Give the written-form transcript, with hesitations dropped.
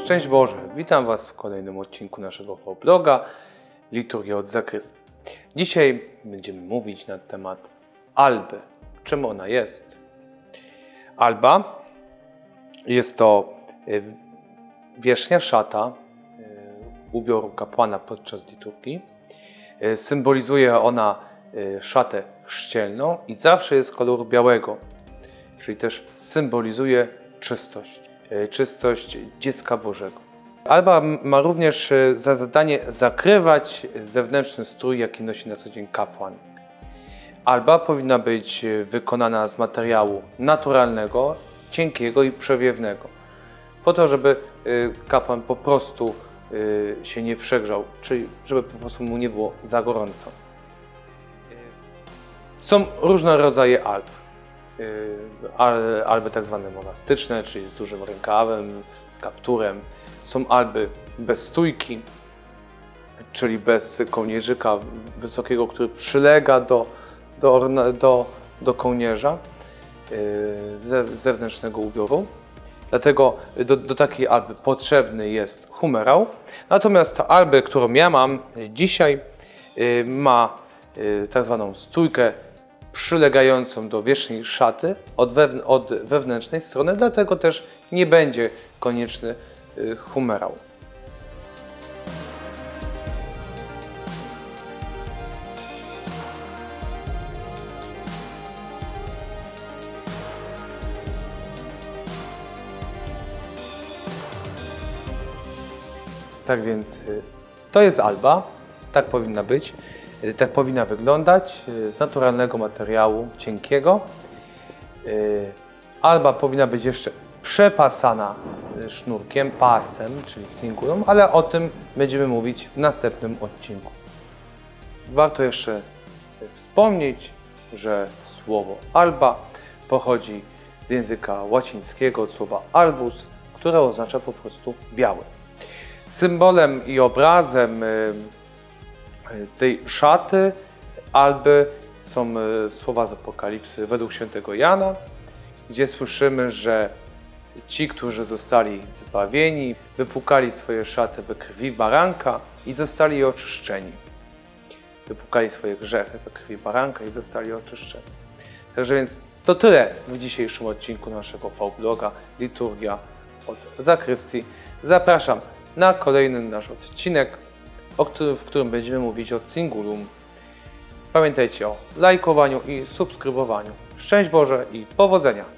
Szczęść Boże, witam Was w kolejnym odcinku naszego vloga Liturgia od Zakrysty. Dzisiaj będziemy mówić na temat alby. Czym ona jest? Alba jest to wierzchnia szata ubioru kapłana podczas liturgii. Symbolizuje ona szatę chrzcielną i zawsze jest koloru białego, czyli też symbolizuje czystość dziecka Bożego. Alba ma również za zadanie zakrywać zewnętrzny strój, jaki nosi na co dzień kapłan. Alba powinna być wykonana z materiału naturalnego, cienkiego i przewiewnego, po to, żeby kapłan po prostu się nie przegrzał, czyli żeby po prostu mu nie było za gorąco. Są różne rodzaje alb. Alby tak zwane monastyczne, czyli z dużym rękawem, z kapturem. Są alby bez stójki, czyli bez kołnierzyka wysokiego, który przylega do kołnierza zewnętrznego ubioru. Dlatego do takiej alby potrzebny jest humerał. Natomiast alby, którą ja mam dzisiaj, ma tak zwaną stójkę przylegającą do wierzchniej szaty od wewnętrznej strony, dlatego też nie będzie konieczny humerał. Tak więc to jest alba, tak powinna być. Tak powinna wyglądać, z naturalnego materiału, cienkiego. Alba powinna być jeszcze przepasana sznurkiem, pasem, czyli cingulą, ale o tym będziemy mówić w następnym odcinku. Warto jeszcze wspomnieć, że słowo alba pochodzi z języka łacińskiego, od słowa albus, które oznacza po prostu biały. Symbolem i obrazem tej szaty alby są słowa z Apokalipsy według świętego Jana, gdzie słyszymy, że ci, którzy zostali zbawieni, wypłukali swoje szaty we krwi baranka i zostali oczyszczeni. Wypłukali swoje grzechy we krwi baranka i zostali oczyszczeni. Także więc to tyle w dzisiejszym odcinku naszego vloga Liturgia od Zakrystii. Zapraszam na kolejny nasz odcinek, w którym będziemy mówić o cingulum. Pamiętajcie o lajkowaniu i subskrybowaniu. Szczęść Boże i powodzenia!